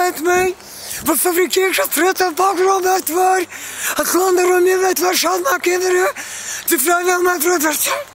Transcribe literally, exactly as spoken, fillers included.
met mij. We fabrikeren fruit bakroom uit waar. Het land erom je weet waar schat mijn kinderen. De vrouw wil mijn broeder.